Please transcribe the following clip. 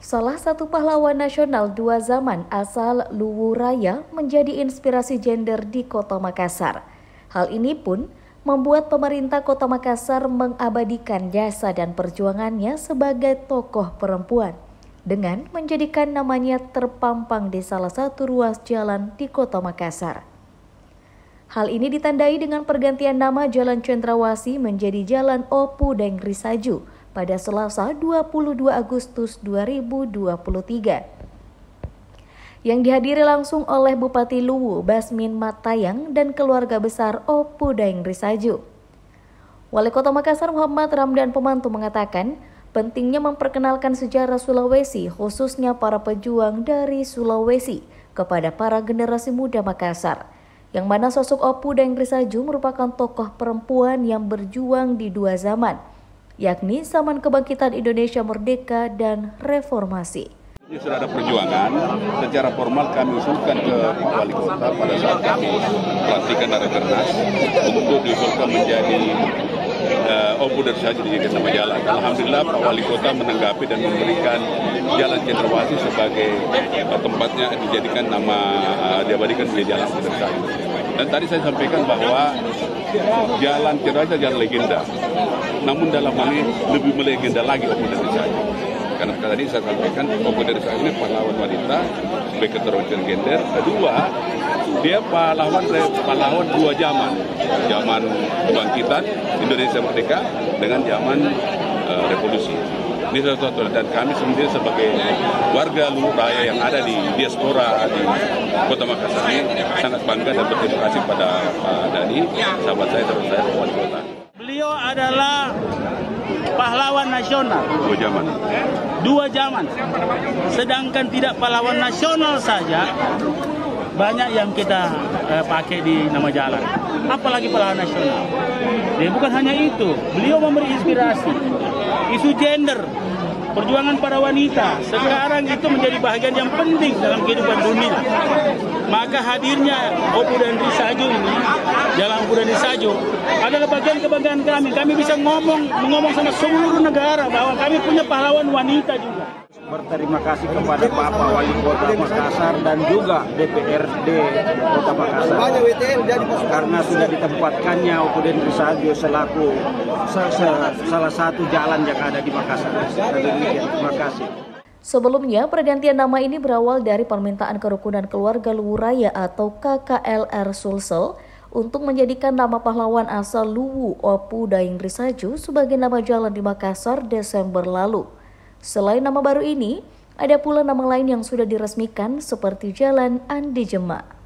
Salah satu pahlawan nasional dua zaman asal Luwu Raya menjadi inspirasi gender di Kota Makassar. Hal ini pun membuat pemerintah Kota Makassar mengabadikan jasa dan perjuangannya sebagai tokoh perempuan dengan menjadikan namanya terpampang di salah satu ruas jalan di Kota Makassar. Hal ini ditandai dengan pergantian nama Jalan Cendrawasih menjadi Jalan Opu Dengri Saju pada Selasa 22 Agustus 2023. Yang dihadiri langsung oleh Bupati Luwu Basmin Matayang dan keluarga besar Opu Dengri Saju. Wali Kota Makassar Muhammad Ramdan Pemantu mengatakan, pentingnya memperkenalkan sejarah Sulawesi, khususnya para pejuang dari Sulawesi, kepada para generasi muda Makassar. Yang mana sosok Opu Dengri Saju merupakan tokoh perempuan yang berjuang di dua zaman, yakni zaman kebangkitan Indonesia Merdeka dan reformasi. Ini sudah ada perjuangan, secara formal kami usulkan ke Pak Wali Kota pada saat kami pelantikan dari Rakernas untuk diusulkan menjadi Opu Dengri Saju dijadikan nama jalan. Alhamdulillah Pak Wali Kota menanggapi dan memberikan Jalan Cendrawasih sebagai tempatnya dijadikan nama, diabadikan menjadi Jalan Opu Dengri Saju. Dan tadi saya sampaikan bahwa Jalan Cendrawasih jalan legenda, namun dalam hal ini lebih melegenda lagi Opu Dengri Saju. Karena tadi saya sampaikan Opu Dengri Saju ini pahlawan wanita sebagai keterwakilan gender. Kedua, dia pahlawan dua zaman kebangkitan Indonesia Merdeka dengan zaman revolusi. Ini sesuatu dan kami sendiri sebagai warga Luwu Raya yang ada di diaspora di Kota Makassar ini sangat bangga dan berterima kasih pada Pak Dani, sahabat saya terus saya Wali Kota. Beliau adalah pahlawan nasional. Dua zaman. Sedangkan tidak pahlawan nasional saja, banyak yang kita pakai di nama jalan. Apalagi pahlawan nasional. Dan bukan hanya itu, beliau memberi inspirasi. Isu gender, perjuangan para wanita, sekarang itu menjadi bagian yang penting dalam kehidupan dunia. Maka hadirnya Opu Dengri Saju ini, Jalan Opu Dengri Saju, adalah bagian kebanggaan kami. Kami bisa mengomong sama seluruh negara bahwa kami punya pahlawan wanita juga. Berterima kasih kepada Bapak Wali Kota Makassar dan juga DPRD Kota Makassar karena sudah ditempatkannya Opu Dengri Saju selaku salah satu jalan yang ada di Makassar. Terima kasih. Sebelumnya, pergantian nama ini berawal dari permintaan Kerukunan Keluarga Luwu Raya atau KKLR Sulsel untuk menjadikan nama pahlawan asal Luwu Opu Dengri Saju sebagai nama jalan di Makassar Desember lalu. Selain nama baru ini, ada pula nama lain yang sudah diresmikan seperti Jalan Andi Jema.